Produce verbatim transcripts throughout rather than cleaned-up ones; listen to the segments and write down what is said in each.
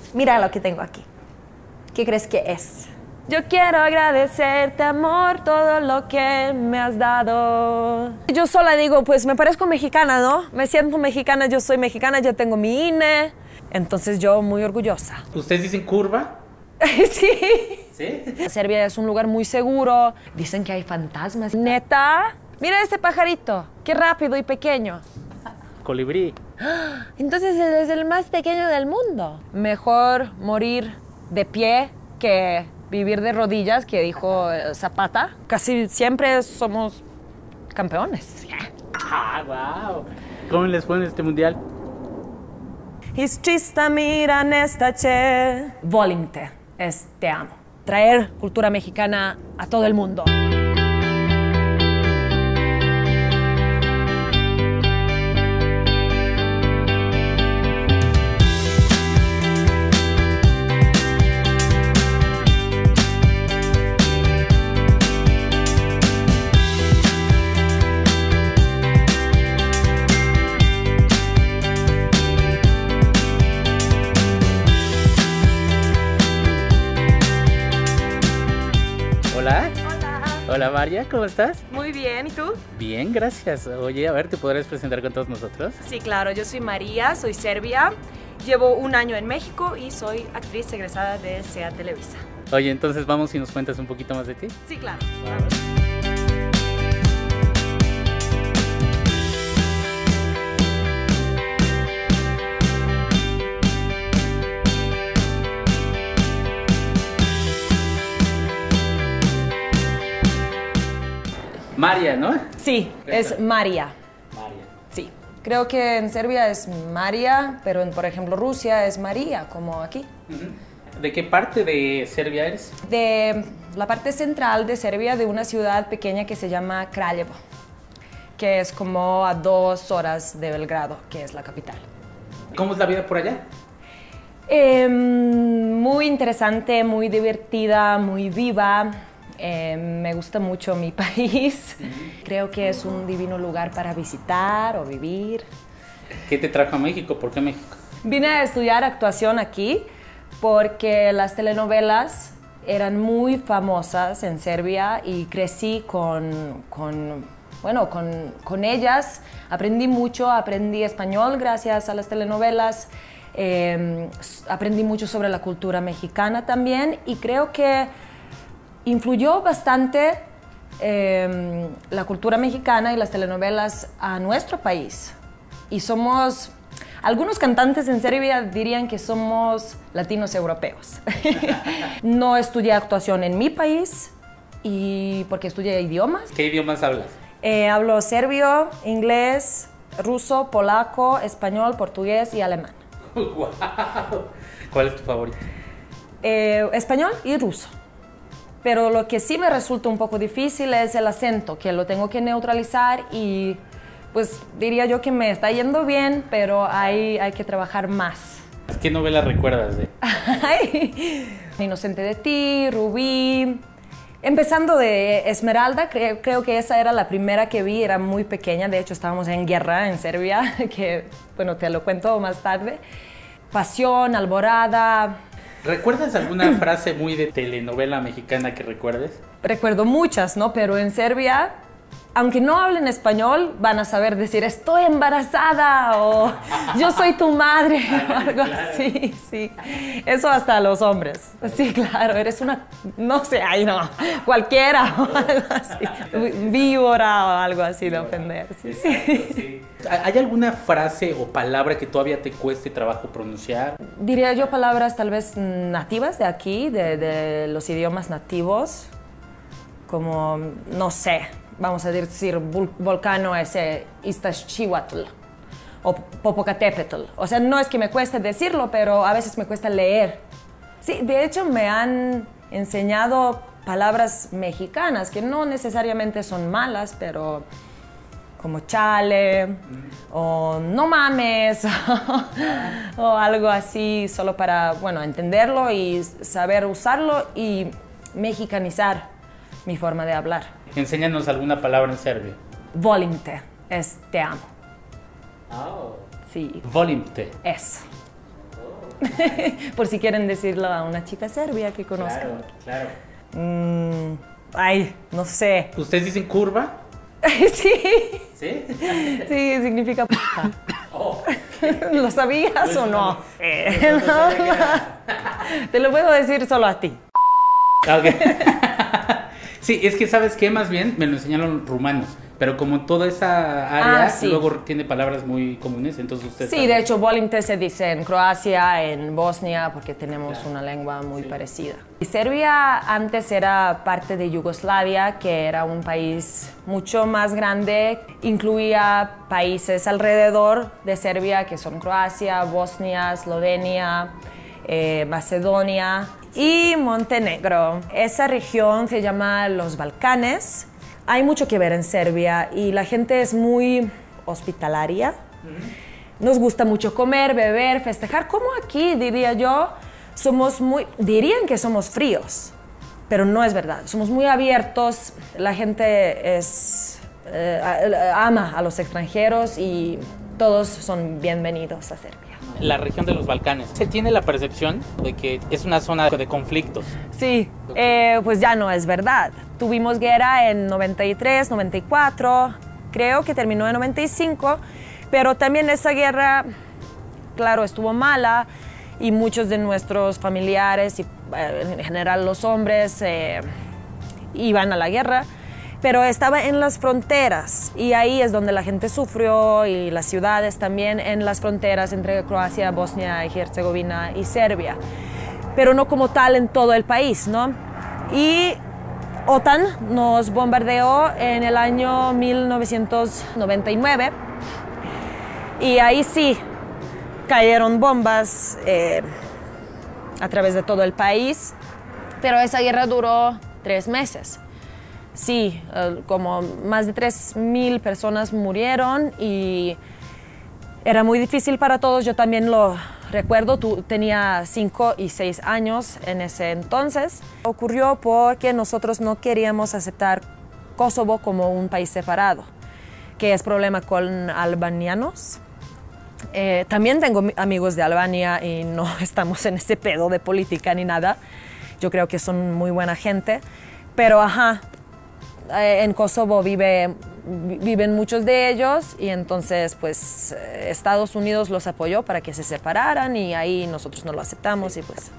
Mira lo que tengo aquí. ¿Qué crees que es? Yo quiero agradecerte, amor, todo lo que me has dado. Yo sola digo, pues me parezco mexicana, ¿no? Me siento mexicana, yo soy mexicana, ya tengo mi I N E. Entonces yo muy orgullosa. ¿Ustedes dicen curva? Sí. ¿Sí? Serbia es un lugar muy seguro. Dicen que hay fantasmas. ¿Neta? Mira este pajarito. Qué rápido y pequeño. Colibrí. Entonces es el más pequeño del mundo. Mejor morir de pie que vivir de rodillas, que dijo Zapata. Casi siempre somos campeones. ¡Ah, wow! ¿Cómo les fue en este mundial? Is čista mira nesta che. Volim te, es te amo. Traer cultura mexicana a todo el mundo. Hola. Hola. Hola María, ¿cómo estás? Muy bien, ¿y tú? Bien, gracias. Oye, a ver, ¿te podrías presentar con todos nosotros? Sí, claro, yo soy María, soy serbia. Llevo un año en México y soy actriz egresada de SEA Televisa. Oye, entonces vamos y nos cuentas un poquito más de ti. Sí, claro. Vamos. María, ¿no? Sí, es María. María. Sí. Creo que en Serbia es María, pero en, por ejemplo, Rusia es María, como aquí. ¿De qué parte de Serbia eres? De la parte central de Serbia, de una ciudad pequeña que se llama Kraljevo, que es como a dos horas de Belgrado, que es la capital. ¿Cómo es la vida por allá? Eh, muy interesante, muy divertida, muy viva. Eh, me gusta mucho mi país. Creo que es un divino lugar para visitar o vivir. ¿Qué te trajo a México? ¿Por qué México? Vine a estudiar actuación aquí porque las telenovelas eran muy famosas en Serbia y crecí con, con, bueno, con, con ellas. Aprendí mucho, aprendí español gracias a las telenovelas. Eh, aprendí mucho sobre la cultura mexicana también y creo que influyó bastante eh, la cultura mexicana y las telenovelas a nuestro país. Y somos, algunos cantantes en Serbia dirían que somos latinos europeos. No estudié actuación en mi país y porque estudié idiomas. ¿Qué idiomas hablas? Eh, hablo serbio, inglés, ruso, polaco, español, portugués y alemán. ¡Wow! ¿Cuál es tu favorito? Eh, español y ruso. Pero lo que sí me resulta un poco difícil es el acento, que lo tengo que neutralizar y pues diría yo que me está yendo bien, pero hay, hay que trabajar más. ¿Qué novela recuerdas de? Inocente de ti, Rubí. Empezando de Esmeralda, creo, creo que esa era la primera que vi, era muy pequeña, de hecho estábamos en guerra en Serbia, que bueno, te lo cuento más tarde. Pasión, Alborada. ¿Recuerdas alguna frase muy de telenovela mexicana que recuerdes? Recuerdo muchas, ¿no? Pero en Serbia, aunque no hablen español, van a saber decir estoy embarazada o yo soy tu madre o algo así, sí. Eso hasta los hombres. Sí, claro, eres una, no sé, ay no, cualquiera o algo así. Víbora o algo así de ofender. Sí. Exacto, sí. ¿Hay alguna frase o palabra que todavía te cueste trabajo pronunciar? Diría yo palabras tal vez nativas de aquí, de, de los idiomas nativos, como, no sé, vamos a decir, volcano ese Iztaccíhuatl o Popocatépetl. O sea, no es que me cueste decirlo, pero a veces me cuesta leer. Sí, de hecho me han enseñado palabras mexicanas que no necesariamente son malas, pero como chale mm. o no mames o algo así, solo para, bueno, entenderlo y saber usarlo y mexicanizar mi forma de hablar. Enséñanos alguna palabra en serbio. Volim te, es te amo. Oh. Sí. Volim te. Es. Por si quieren decirlo a una chica serbia que conozcan. Claro, claro. Mm, ay, no sé. ¿Ustedes dicen curva? Sí. ¿Sí? Sí, significa p***. Oh. ¿Lo sabías Pues o no? no. Eh, No, no sabía que era. Te lo puedo decir solo a ti. Okay. Sí, es que ¿sabes qué? Más bien me lo enseñaron rumanos, pero como toda esa área Ah, sí. luego tiene palabras muy comunes, entonces usted Sí, sabe. de hecho, Volim-te se dice en Croacia, en Bosnia, porque tenemos Claro. una lengua muy Sí. parecida. Y Serbia antes era parte de Yugoslavia, que era un país mucho más grande, incluía países alrededor de Serbia, que son Croacia, Bosnia, Eslovenia, eh, Macedonia y Montenegro. Esa región se llama los Balcanes. Hay mucho que ver en Serbia y la gente es muy hospitalaria. Nos gusta mucho comer, beber, festejar. Como aquí, diría yo, somos muy... Dirían que somos fríos, pero no es verdad. Somos muy abiertos. La gente es, eh, ama a los extranjeros y todos son bienvenidos a Serbia. La región de los Balcanes. Se tiene la percepción de que es una zona de conflictos. Sí, eh, pues ya no es verdad. Tuvimos guerra en noventa y tres, noventa y cuatro, creo que terminó en noventa y cinco, pero también esa guerra, claro, estuvo mala y muchos de nuestros familiares y eh, en general los hombres eh, iban a la guerra, pero estaba en las fronteras y ahí es donde la gente sufrió y las ciudades también en las fronteras entre Croacia, Bosnia y Herzegovina y Serbia, pero no como tal en todo el país, ¿no? Y OTAN nos bombardeó en el año mil novecientos noventa y nueve y ahí sí cayeron bombas eh, a través de todo el país, pero esa guerra duró tres meses. Sí, eh, como más de tres mil personas murieron y era muy difícil para todos. Yo también lo recuerdo, tú, tenía cinco y seis años en ese entonces. Ocurrió porque nosotros no queríamos aceptar Kosovo como un país separado, que es problema con albanianos. Eh, también tengo amigos de Albania y no estamos en ese pedo de política ni nada. Yo creo que son muy buena gente, pero ajá. En Kosovo vive, viven muchos de ellos y entonces pues Estados Unidos los apoyó para que se separaran y ahí nosotros no lo aceptamos y pues...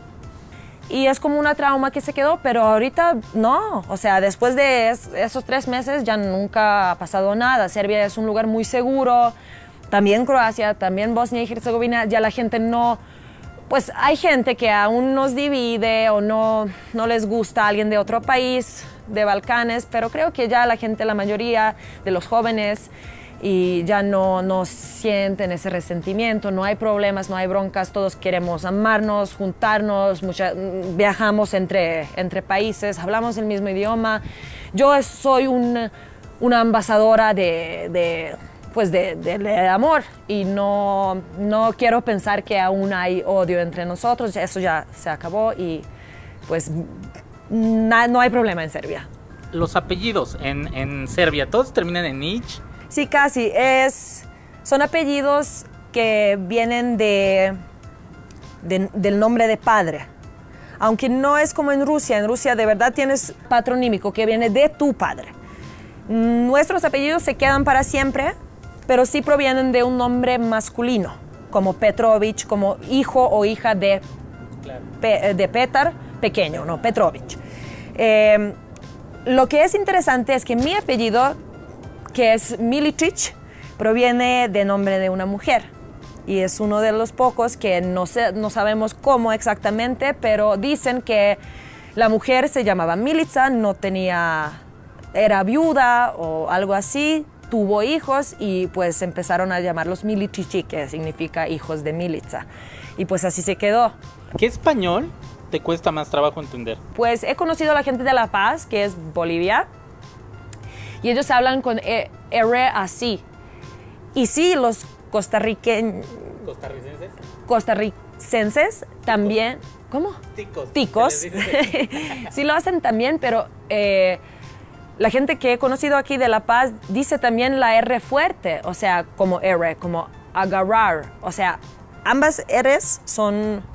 Y es como una trauma que se quedó, pero ahorita no. O sea, después de es, esos tres meses ya nunca ha pasado nada. Serbia es un lugar muy seguro, también Croacia, también Bosnia y Herzegovina, ya la gente no... Pues hay gente que aún nos divide o no, no les gusta a alguien de otro país, de Balcanes, pero creo que ya la gente, la mayoría de los jóvenes, y ya no, no sienten ese resentimiento, no hay problemas, no hay broncas, todos queremos amarnos, juntarnos, mucha, viajamos entre, entre países, hablamos el mismo idioma. Yo soy un, una ambasadora de... de pues de, de, de amor y no, no quiero pensar que aún hay odio entre nosotros, eso ya se acabó y pues na, no hay problema en Serbia. Los apellidos en, en Serbia, ¿todos terminan en ich? Sí, casi, es, son apellidos que vienen de, de, del nombre de padre, aunque no es como en Rusia, en Rusia de verdad tienes patronímico que viene de tu padre. Nuestros apellidos se quedan para siempre, pero sí provienen de un nombre masculino, como Petrović, como hijo o hija de, Claro. Pe, de Petar, pequeño, no, Petrović. Eh, lo que es interesante es que mi apellido, que es Milicic, proviene del nombre de una mujer. Y es uno de los pocos que no, sé, no sabemos cómo exactamente, pero dicen que la mujer se llamaba Milica, no tenía, era viuda o algo así, tuvo hijos y pues empezaron a llamarlos Milicici, que significa hijos de Milica. Y pues así se quedó. ¿Qué español te cuesta más trabajo entender? Pues he conocido a la gente de La Paz, que es Bolivia, y ellos hablan con e, R así. Y sí, los costarriqueños... ¿Costarricenses? Costarricenses también... ¿Cómo? Ticos. Ticos. Sí lo hacen también, pero... Eh, la gente que he conocido aquí de La Paz dice también la R fuerte, o sea, como R, como agarrar. O sea, ambas R's son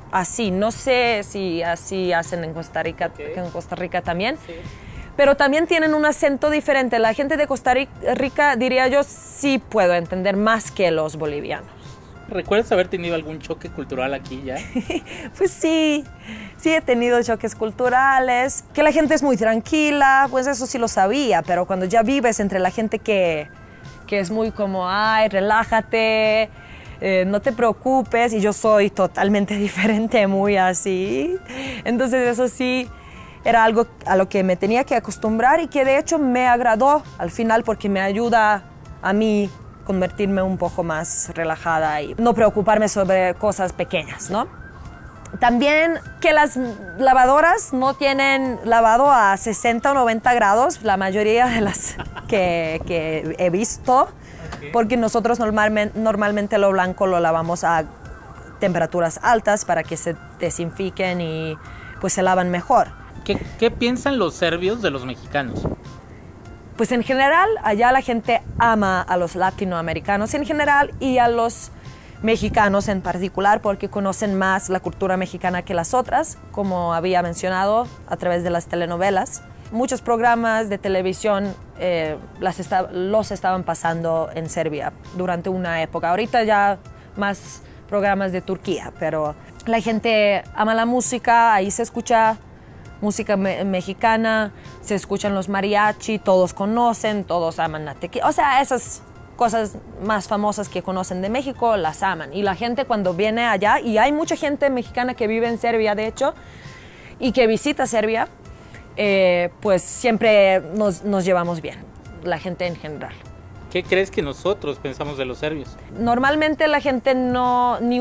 así. No sé si así hacen en Costa Rica, Okay. en Costa Rica también. Sí. Pero también tienen un acento diferente. La gente de Costa Rica, diría yo, sí puedo entender más que los bolivianos. ¿Recuerdas haber tenido algún choque cultural aquí ya? Pues sí, sí he tenido choques culturales, que la gente es muy tranquila, pues eso sí lo sabía, pero cuando ya vives entre la gente que, que es muy como, ay, relájate, eh, no te preocupes, y yo soy totalmente diferente, muy así, entonces eso sí era algo a lo que me tenía que acostumbrar y que de hecho me agradó al final porque me ayuda a mí convertirme un poco más relajada y no preocuparme sobre cosas pequeñas, ¿no? También que las lavadoras no tienen lavado a sesenta o noventa grados, la mayoría de las que, que he visto, Okay. porque nosotros normalmente, normalmente lo blanco lo lavamos a temperaturas altas para que se desinfiquen y pues se lavan mejor. ¿Qué, qué piensan los serbios de los mexicanos? Pues en general, allá la gente ama a los latinoamericanos en general y a los mexicanos en particular porque conocen más la cultura mexicana que las otras, como había mencionado a través de las telenovelas. Muchos programas de televisión eh, las esta- los estaban pasando en Serbia durante una época. Ahorita ya más programas de Turquía, pero la gente ama la música, ahí se escucha música me mexicana, se escuchan los mariachi, todos conocen, todos aman la tequila. O sea, esas cosas más famosas que conocen de México las aman. Y la gente cuando viene allá, y hay mucha gente mexicana que vive en Serbia, de hecho, y que visita Serbia, eh, pues siempre nos, nos llevamos bien, la gente en general. ¿Qué crees que nosotros pensamos de los serbios? Normalmente la gente no ni,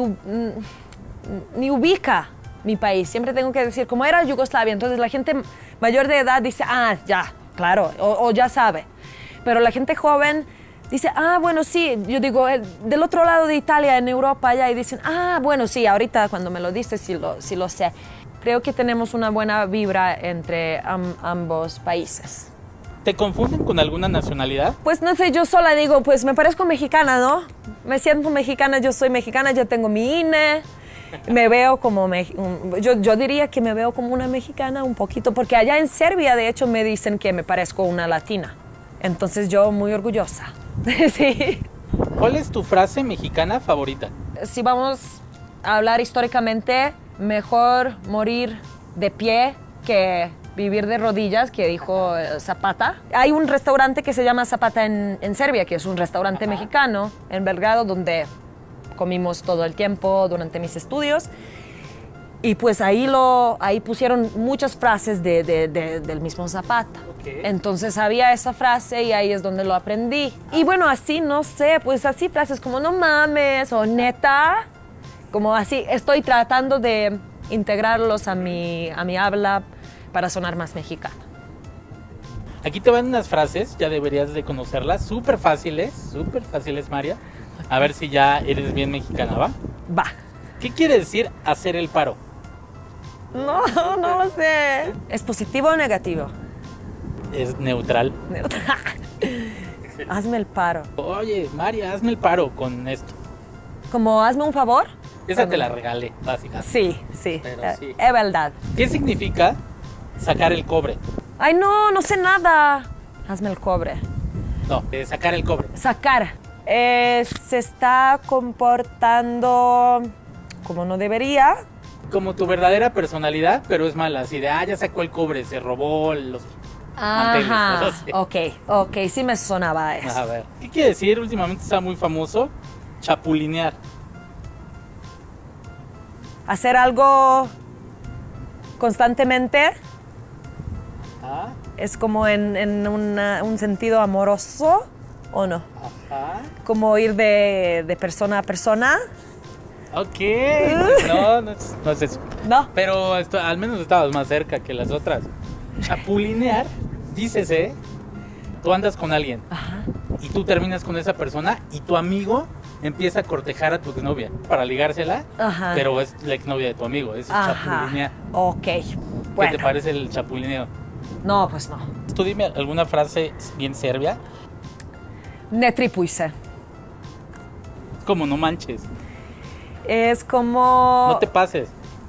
ni ubica mi país. Siempre tengo que decir, como era Yugoslavia, entonces la gente mayor de edad dice, ah, ya, claro, o, o ya sabe. Pero la gente joven dice, ah, bueno, sí, yo digo, eh, del otro lado de Italia, en Europa, allá, y dicen, ah, bueno, sí, ahorita cuando me lo dices, sí lo, sí lo sé. Creo que tenemos una buena vibra entre am, ambos países. ¿Te confunden con alguna nacionalidad? Pues no sé, yo sola digo, pues me parezco mexicana, ¿no? Me siento mexicana, yo soy mexicana, yo tengo mi I N E. Me veo como, me, yo, yo diría que me veo como una mexicana un poquito, porque allá en Serbia de hecho me dicen que me parezco una latina. Entonces yo muy orgullosa. Sí. ¿Cuál es tu frase mexicana favorita? Si vamos a hablar históricamente, mejor morir de pie que vivir de rodillas, que dijo eh, Zapata. Hay un restaurante que se llama Zapata en, en Serbia, que es un restaurante Ajá. mexicano en Belgrado, donde comimos todo el tiempo durante mis estudios y pues ahí, lo, ahí pusieron muchas frases de, de, de, del mismo Zapata. Okay. Entonces había esa frase y ahí es donde lo aprendí. Y bueno, así, no sé, pues así frases como no mames o neta, como así, estoy tratando de integrarlos a mi, a mi habla para sonar más mexicana. Aquí te van unas frases, ya deberías de conocerlas, súper fáciles, súper fáciles, María. A ver si ya eres bien mexicana, ¿va? Va. ¿Qué quiere decir hacer el paro? No, no lo sé. ¿Es positivo o negativo? Es neutral. Neutral. Hazme el paro. Oye, María, hazme el paro con esto. ¿Como hazme un favor? Esa te la regalé, básicamente. Sí, sí. Pero sí. Es verdad. ¿Qué significa sacar el cobre? Ay, no, no sé nada. Hazme el cobre. No, eh, sacar el cobre. Sacar. Eh, se está comportando como no debería. Como tu verdadera personalidad, pero es mala. Así de, ah, ya sacó el cobre, se robó los manteles. Ajá, Así. ok, ok, sí me sonaba eso. A ver, ¿qué quiere decir? Últimamente está muy famoso, chapulinear. Hacer algo constantemente. Ah. Es como en, en una, un sentido amoroso, ¿o no? Ajá. Como ir de, de persona a persona. Ok, pues no, no es, no es eso. No. Pero esto, al menos estabas más cerca que las otras. Chapulinear, dícese, tú andas con alguien. Ajá. Y tú terminas con esa persona y tu amigo empieza a cortejar a tu exnovia para ligársela, Ajá. pero es la exnovia de tu amigo, eso es Ajá. chapulinear. Ok, ¿Qué bueno. te parece el chapulineo? No, pues no. Tú dime alguna frase bien serbia. Ne tripuj se. Como no manches. Es como... No te pases.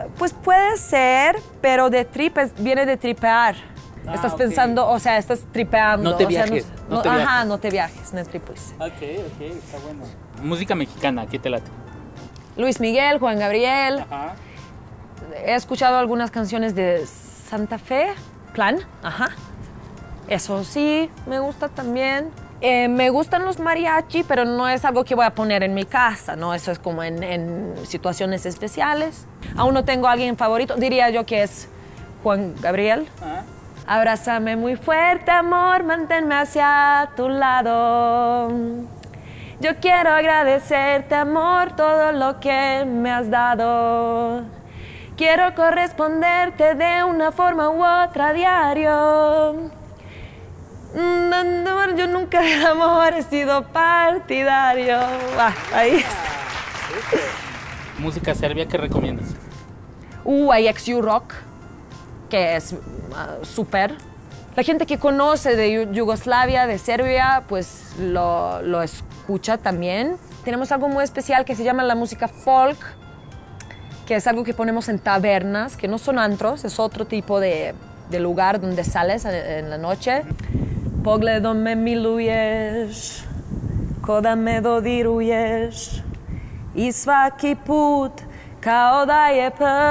Pues puede ser, pero de trip es- viene de tripear. Ah, estás ok. pensando, o sea, estás tripeando. No te o sea, viajes, no no- te Ajá, viajes. no te viajes, no tripes. Ok, ok, está bueno. Música mexicana, ¿qué te late? Luis Miguel, Juan Gabriel. Ajá. He escuchado algunas canciones de Santa Fe, Clan, ajá. Eso sí, me gusta también. Eh, me gustan los mariachi, pero no es algo que voy a poner en mi casa, ¿no? Eso es como en, en situaciones especiales. Aún no tengo a alguien favorito, diría yo que es Juan Gabriel. Ah. Abrázame muy fuerte, amor, manténme hacia tu lado. Yo quiero agradecerte, amor, todo lo que me has dado. Quiero corresponderte de una forma u otra a diario. Mm, no, no, yo nunca del amor he sido partidario. Ah, ahí está. Música serbia, ¿qué recomiendas? Uh, hay X U Rock, que es uh, súper. La gente que conoce de Yu- Yugoslavia, de Serbia, pues lo, lo escucha también. Tenemos algo muy especial que se llama la música folk, que es algo que ponemos en tabernas, que no son antros, es otro tipo de, de lugar donde sales en, en la noche. Pogledom me miluješ, ko da me dodiruješ, i svaki put kao da je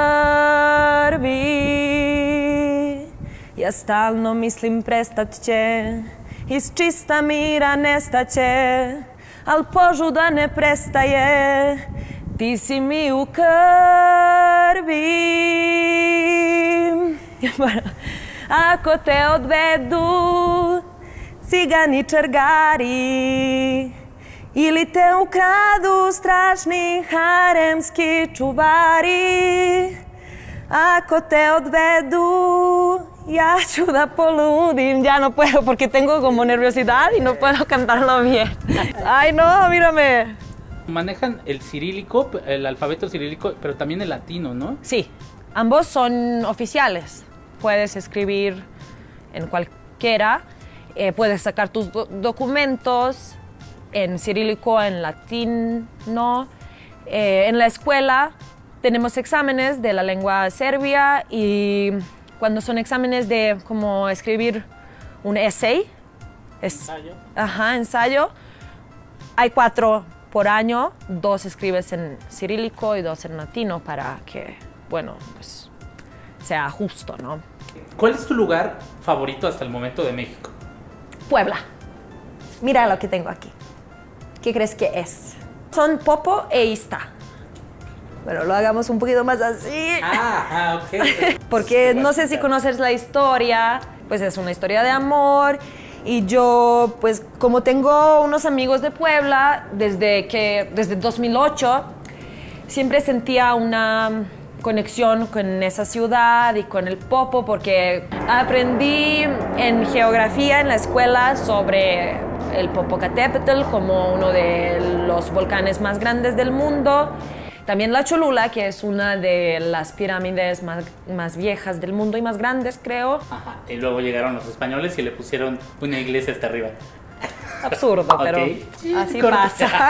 prvi. Ja stalno mislim prestat će, iz čista mira nestat će, al požuda ne prestaje, ti si mi u krvi. Ako te odvedu cigani čargari, ili te ukradu strašni haremski čuvari, ako te odvedu, ya ću da poludim. Ya no puedo porque tengo como nerviosidad y no puedo cantarlo bien. Ay, no, mírame. Manejan el cirílico, el alfabeto cirílico, pero también el latino, ¿no? Sí, ambos son oficiales. Puedes escribir en cualquiera, eh, puedes sacar tus do- documentos en cirílico, en latino. Eh, en la escuela tenemos exámenes de la lengua serbia y cuando son exámenes de como escribir un essay, es, Ensayo. ajá, ensayo, hay cuatro por año, dos escribes en cirílico y dos en latino para que, bueno, pues sea justo, ¿no? ¿Cuál es tu lugar favorito hasta el momento de México? Puebla. Mira lo que tengo aquí. ¿Qué crees que es? Son Popo e Ista. Bueno, lo hagamos un poquito más así. Ah, ah, ok. Porque no sé si conoces la historia, pues es una historia de amor. Y yo, pues como tengo unos amigos de Puebla, desde que, desde dos mil ocho, siempre sentía una conexión con esa ciudad y con el Popo, porque aprendí en geografía en la escuela sobre el Popocatépetl como uno de los volcanes más grandes del mundo. También la Cholula, que es una de las pirámides más, más viejas del mundo y más grandes, creo. Ajá. Y luego llegaron los españoles y le pusieron una iglesia hasta arriba. Absurdo, pero Ok. así Corte. pasa.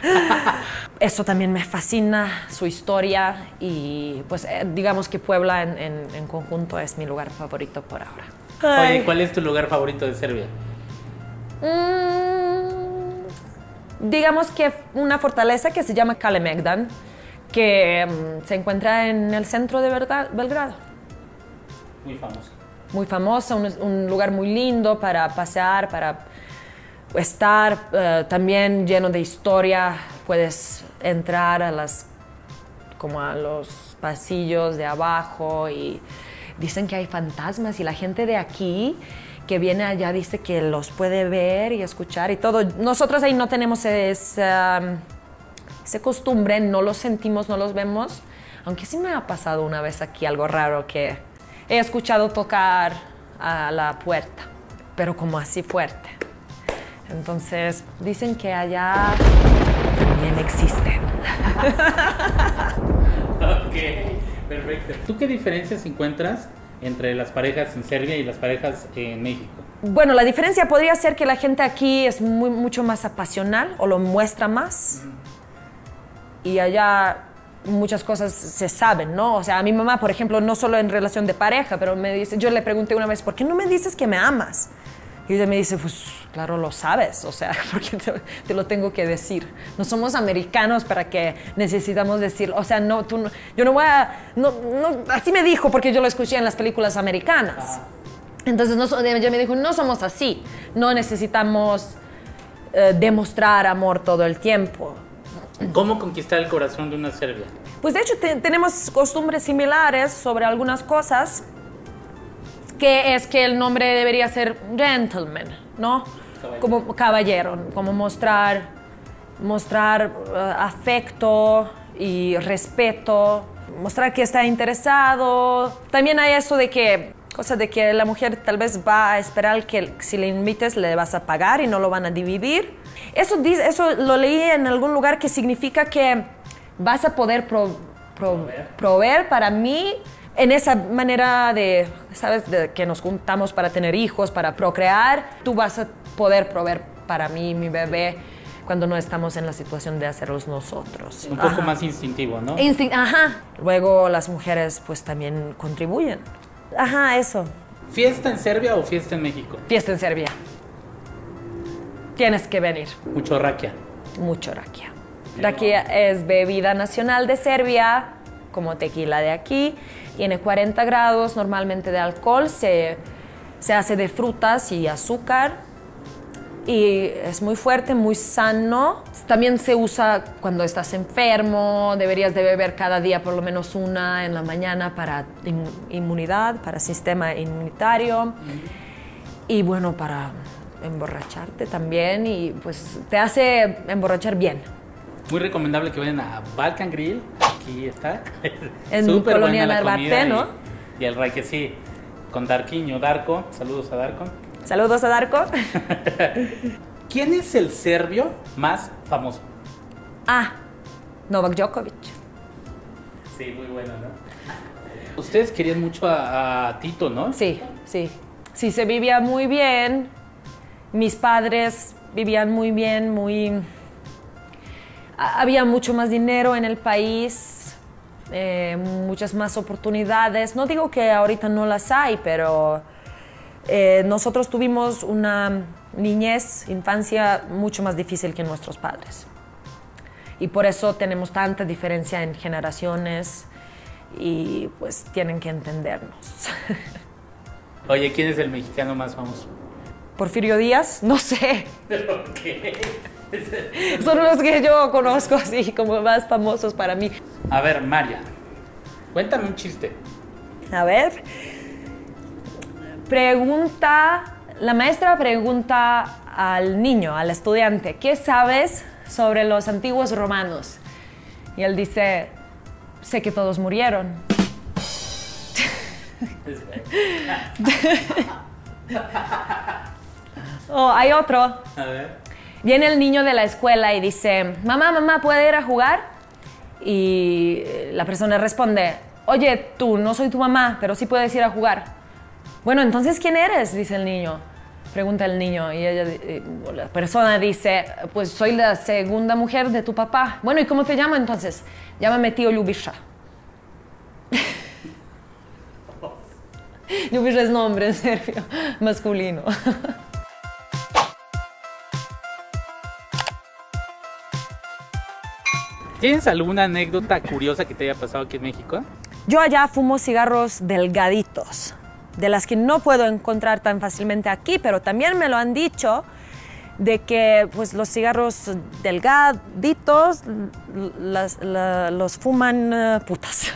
Eso también me fascina, su historia, y pues eh, digamos que Puebla en, en- en conjunto es mi lugar favorito por ahora. Oye, ¿cuál es tu lugar favorito de Serbia? Mm, digamos que una fortaleza que se llama Kalemegdan, que mm, se encuentra en el centro de Belgra- Belgrado. Muy famoso. Muy famosa, un, un lugar muy lindo para pasear, para estar, eh, también lleno de historia. Puedes entrar a las, como a los pasillos de abajo y dicen que hay fantasmas, y la gente de aquí que viene allá dice que los puede ver y escuchar y todo. Nosotros ahí no tenemos esa, esa costumbre, no los sentimos, no los vemos, aunque sí me ha pasado una vez aquí algo raro, que he escuchado tocar a la puerta, pero como así fuerte. Entonces dicen que allá también existen. Ok, perfecto. ¿Tú qué diferencias encuentras entre las parejas en Serbia y las parejas en México? Bueno, la diferencia podría ser que la gente aquí es muy, mucho más apasional, o lo muestra más. Y allá muchas cosas se saben, ¿no? O sea, a mi mamá, por ejemplo, no solo en relación de pareja, pero me dice, yo le pregunté una vez, ¿por qué no me dices que me amas? Y ella me dice, pues claro, lo sabes, o sea, porque te, te lo tengo que decir. No somos americanos para que necesitamos decir, o sea, no, tú no, yo no voy a, no, no, así me dijo porque yo lo escuché en las películas americanas. Entonces, no, ella me dijo, no somos así, no necesitamos eh, demostrar amor todo el tiempo. ¿Cómo conquistar el corazón de una serbia? Pues de hecho te, tenemos costumbres similares sobre algunas cosas, que es que el nombre debería ser gentleman, ¿no? Caballero. Como caballero, como mostrar, mostrar uh, afecto y respeto, mostrar que está interesado. También hay eso de que, cosa de que la mujer tal vez va a esperar que si le invites le vas a pagar y no lo van a dividir. Eso, eso lo leí en algún lugar que significa que vas a poder pro, pro, proveer. proveer para mí en esa manera de, ¿sabes? De que nos juntamos para tener hijos, para procrear. Tú vas a poder proveer para mí, mi bebé, cuando no estamos en la situación de hacerlos nosotros. Un poco ajá. más instintivo, ¿no? Instin- ajá. Luego las mujeres pues también contribuyen. Ajá, eso. ¿Fiesta en Serbia o fiesta en México? Fiesta en Serbia. Tienes que venir. Mucho rakia. Mucho rakia. Rakia es bebida nacional de Serbia, como tequila de aquí. Tiene cuarenta grados normalmente de alcohol. Se, se hace de frutas y azúcar. Y es muy fuerte, muy sano. También se usa cuando estás enfermo. Deberías de beber cada día por lo menos una en la mañana para inmunidad, para sistema inmunitario. Mm. Y bueno, para emborracharte también. Y pues te hace emborrachar bien. Muy recomendable que vayan a Balkan Grill. Aquí está. En Súper Colonia Narvarte, ¿no? Y, y el rey que sí, con Darquiño, Darko. Saludos a Darko. Saludos a Darko. ¿Quién es el serbio más famoso? Ah, Novak Djokovic. Sí, muy bueno, ¿no? Ustedes querían mucho a, a Tito, ¿no? Sí, sí. Sí, se vivía muy bien. Mis padres vivían muy bien, muy... Había mucho más dinero en el país, eh, muchas más oportunidades. No digo que ahorita no las hay, pero eh, nosotros tuvimos una niñez, infancia mucho más difícil que nuestros padres. Y por eso tenemos tanta diferencia en generaciones y pues tienen que entendernos. Oye, ¿quién es el mexicano más famoso? Porfirio Díaz, no sé. ¿Qué? Son los que yo conozco así como más famosos para mí. A ver, María, cuéntame un chiste. A ver. Pregunta, la maestra pregunta al niño, al estudiante, ¿qué sabes sobre los antiguos romanos? Y él dice, sé que todos murieron. Oh, hay otro. A ver. Viene el niño de la escuela y dice, mamá, mamá, ¿puede ir a jugar? Y la persona responde, oye, tú, no soy tu mamá, pero sí puedes ir a jugar. Bueno, entonces, ¿quién eres? Dice el niño. Pregunta el niño y ella, la persona dice, pues soy la segunda mujer de tu papá. Bueno, ¿y cómo te llamo entonces? Llámame tío Ljubisha. Ljubisha es nombre en serbio, masculino. ¿Tienes alguna anécdota curiosa que te haya pasado aquí en México? Yo allá fumo cigarros delgaditos, de las que no puedo encontrar tan fácilmente aquí, pero también me lo han dicho de que pues, los cigarros delgaditos las, la, los fuman uh, putas.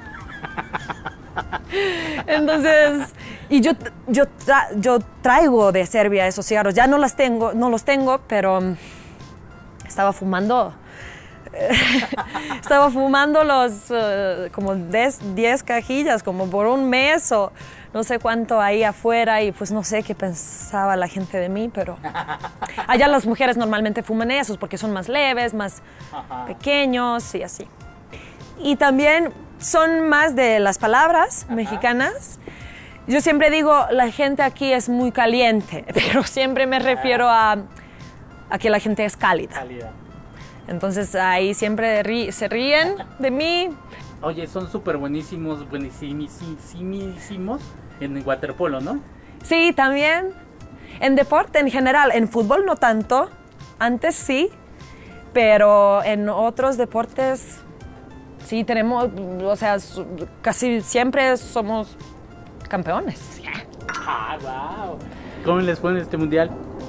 Entonces, y yo, yo, tra yo traigo de Serbia esos cigarros, ya no, las tengo, no los tengo, pero um, estaba fumando. Estaba fumando los uh, como diez cajillas, como por un mes o no sé cuánto ahí afuera y pues no sé qué pensaba la gente de mí, pero allá las mujeres normalmente fuman esos porque son más leves, más pequeños y así. Y también son más de las palabras Ajá. mexicanas. Yo siempre digo, la gente aquí es muy caliente, pero siempre me refiero a, a que la gente es cálida. Cálida. Entonces ahí siempre rí- se ríen de mí. Oye, son súper buenísimos, buenísimos en waterpolo, ¿no? Sí, también. En deporte en general, en fútbol no tanto, antes sí, pero en otros deportes sí tenemos, o sea, casi siempre somos campeones. ¡Ah, wow! ¿Cómo les fue en este mundial?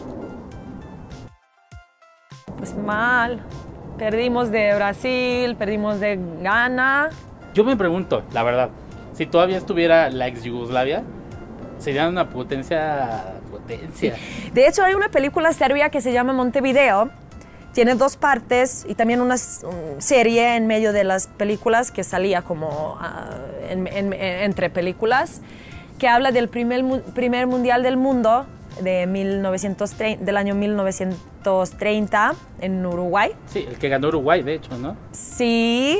Pues mal. Perdimos de Brasil, perdimos de Ghana. Yo me pregunto, la verdad, si todavía estuviera la ex Yugoslavia, serían una potencia, potencia. Sí. De hecho, hay una película serbia que se llama Montevideo. Tiene dos partes y también una um, serie en medio de las películas que salía como uh, en, en, en, entre películas, que habla del primer, primer mundial del mundo de mil novecientos treinta, del año mil novecientos treinta en Uruguay. Sí, el que ganó Uruguay, de hecho, ¿no? Sí,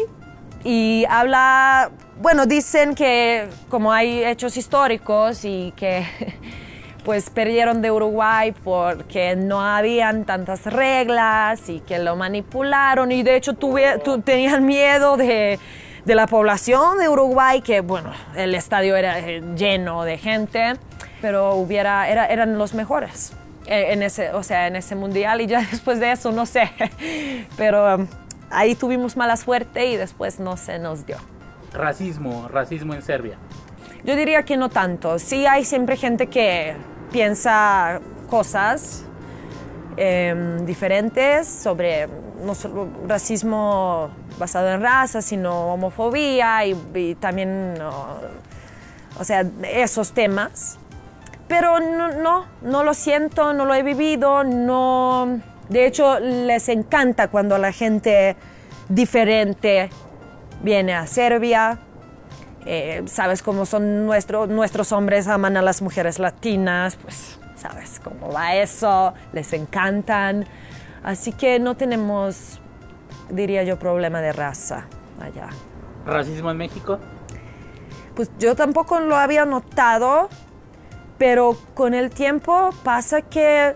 y habla, bueno, dicen que como hay hechos históricos y que pues perdieron de Uruguay porque no habían tantas reglas y que lo manipularon y de hecho tuve, tu, tenían miedo de, de la población de Uruguay, que bueno, el estadio era lleno de gente, pero hubiera, era, eran los mejores en ese, o sea, en ese mundial y ya después de eso no sé, pero um, ahí tuvimos mala suerte y después no se nos dio. Racismo, racismo en Serbia. Yo diría que no tanto. Sí hay siempre gente que piensa cosas eh, diferentes sobre no solo racismo basado en raza, sino homofobia y, y también, no, o sea, esos temas. Pero no, no, no lo siento, no lo he vivido, no. De hecho, les encanta cuando la gente diferente viene a Serbia. Eh, sabes cómo son nuestro, nuestros hombres, aman a las mujeres latinas, pues sabes cómo va eso, les encantan. Así que no tenemos, diría yo, problema de raza allá. ¿Racismo en México? Pues yo tampoco lo había notado, pero con el tiempo pasa que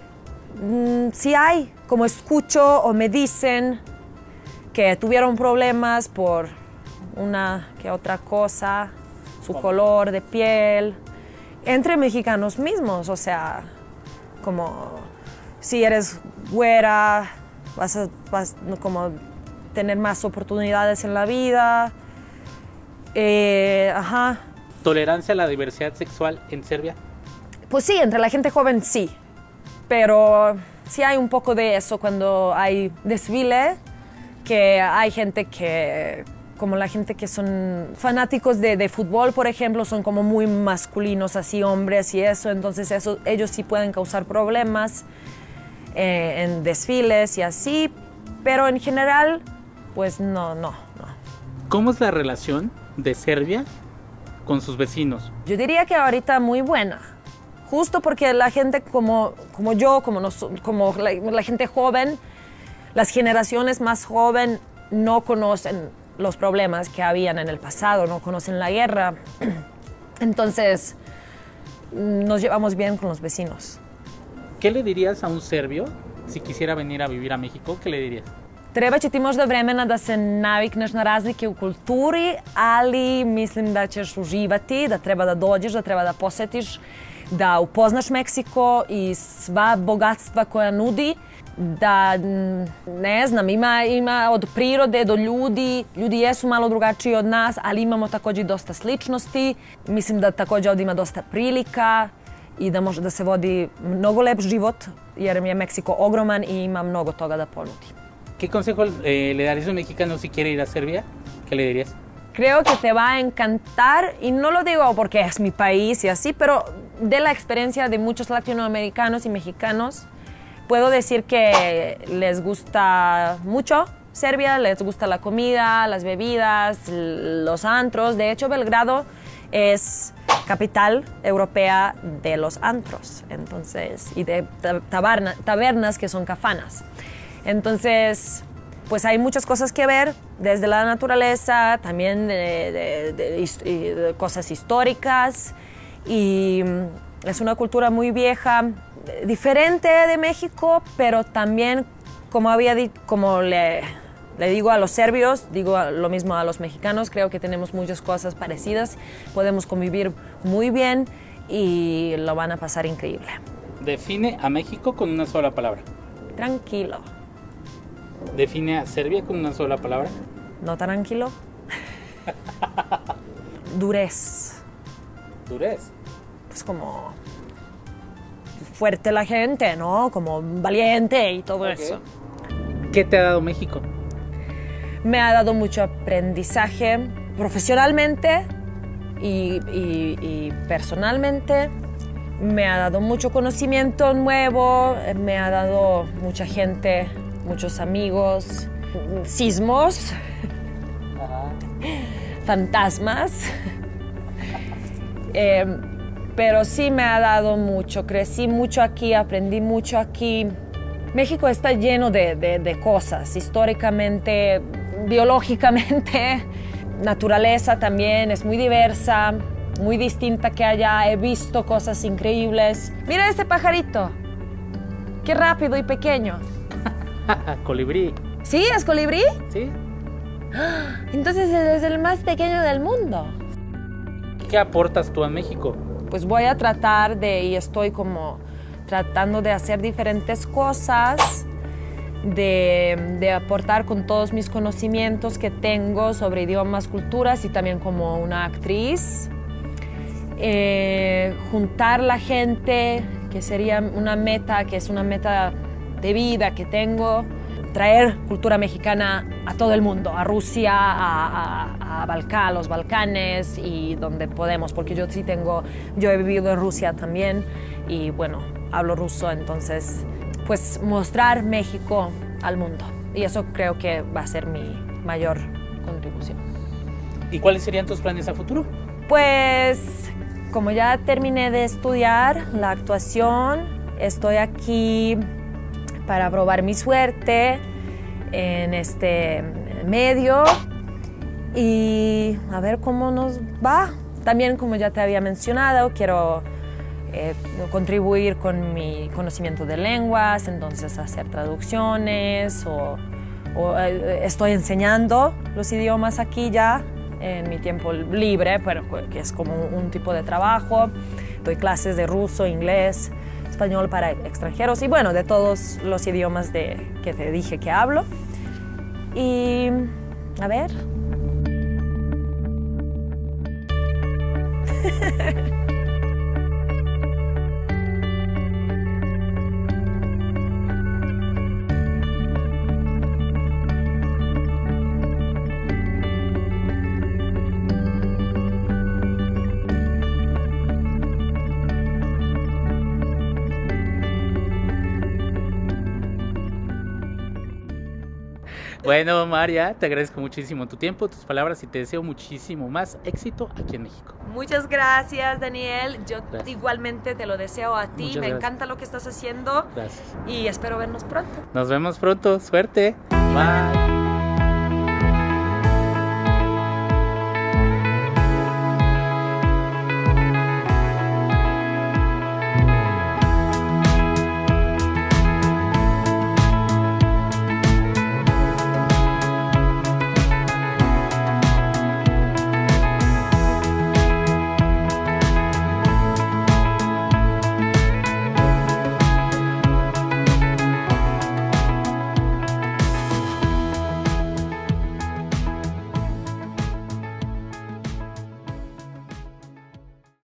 mmm, sí hay, como escucho o me dicen que tuvieron problemas por una que otra cosa, su color de piel, entre mexicanos mismos, o sea, como si eres güera, vas a vas, como tener más oportunidades en la vida, eh, ajá. ¿Tolerancia a la diversidad sexual en Serbia? Pues sí, entre la gente joven sí, pero sí hay un poco de eso cuando hay desfile, que hay gente que, como la gente que son fanáticos de, de fútbol, por ejemplo, son como muy masculinos, así hombres y eso, entonces eso, ellos sí pueden causar problemas eh, en desfiles y así, pero en general, pues no, no, no. ¿Cómo es la relación de Serbia con sus vecinos? Yo diría que ahorita muy buena, justo porque la gente como, como yo, como, nos, como la, la gente joven, las generaciones más jóvenes no conocen los problemas que habían en el pasado, no conocen la guerra. Entonces, nos llevamos bien con los vecinos. ¿Qué le dirías a un serbio si quisiera venir a vivir a México? ¿Qué le dirías? Treba će ti možda vremena da se navikneš na razlike u kulturi, ali mislim da ćeš uživati, da treba da dođeš, da treba da posetiš, da upoznaš Meksiko i sva bogatstva koja nudi, da, ne znam, ima, ima od prirode do ljudi, ljudi jesu malo drugačiji od nas, ali imamo takođe dosta sličnosti. Mislim da takođe ovdje ima dosta prilika i da može da se vodi mnogo lep život, jer je Meksiko ogroman i ima mnogo toga da ponudi. ¿Qué consejo eh, le darías a un mexicano si quiere ir a Serbia? ¿Qué le dirías? Creo que te va a encantar, y no lo digo porque es mi país y así, pero de la experiencia de muchos latinoamericanos y mexicanos, puedo decir que les gusta mucho Serbia, les gusta la comida, las bebidas, los antros. De hecho, Belgrado es capital europea de los antros, entonces, y de taberna, tabernas que son cafanas. Entonces, pues hay muchas cosas que ver, desde la naturaleza, también de, de, de, de cosas históricas, y es una cultura muy vieja, diferente de México, pero también como había dicho, como le, le digo a los serbios, digo lo mismo a los mexicanos, creo que tenemos muchas cosas parecidas, podemos convivir muy bien y lo van a pasar increíble. Define a México con una sola palabra. Tranquilo. Define a Serbia con una sola palabra. No tranquilo. Durez. Durez. Pues como fuerte la gente, ¿no? Como valiente y todo okay. Eso. ¿Qué te ha dado México? Me ha dado mucho aprendizaje profesionalmente y, y, y personalmente. Me ha dado mucho conocimiento nuevo, me ha dado mucha gente, muchos amigos, sismos, ajá. Fantasmas. Eh, pero sí me ha dado mucho, crecí mucho aquí, aprendí mucho aquí. México está lleno de, de, de cosas, históricamente, biológicamente, naturaleza también es muy diversa, muy distinta que allá. He visto cosas increíbles. Mira este pajarito, qué rápido y pequeño. Colibrí. ¿Sí? ¿Es colibrí? Sí. Entonces es el más pequeño del mundo. ¿Qué aportas tú a México? Pues voy a tratar de, y estoy como tratando de hacer diferentes cosas, de, de aportar con todos mis conocimientos que tengo sobre idiomas, culturas y también como una actriz. Eh, juntar la gente, que sería una meta, que es una meta de vida que tengo. Traer cultura mexicana a todo el mundo, a Rusia, a, a, a Balcán, los Balcanes y donde podemos, porque yo sí tengo, yo he vivido en Rusia también y bueno, hablo ruso, entonces pues mostrar México al mundo y eso creo que va a ser mi mayor contribución. ¿Y cuáles serían tus planes a futuro? Pues como ya terminé de estudiar la actuación, estoy aquí para probar mi suerte en este medio y a ver cómo nos va. También, como ya te había mencionado, quiero eh, contribuir con mi conocimiento de lenguas, entonces hacer traducciones o, o eh, estoy enseñando los idiomas aquí ya en mi tiempo libre, pero que es como un tipo de trabajo. Doy clases de ruso, inglés, español para extranjeros y bueno, de todos los idiomas de, que te dije que hablo. Y a ver. Bueno, María, te agradezco muchísimo tu tiempo, tus palabras y te deseo muchísimo más éxito aquí en México. Muchas gracias, Daniel. Yo gracias. Igualmente te lo deseo a ti. Muchas Me gracias. encanta lo que estás haciendo. Gracias. Y espero vernos pronto. Nos vemos pronto. Suerte. Bye.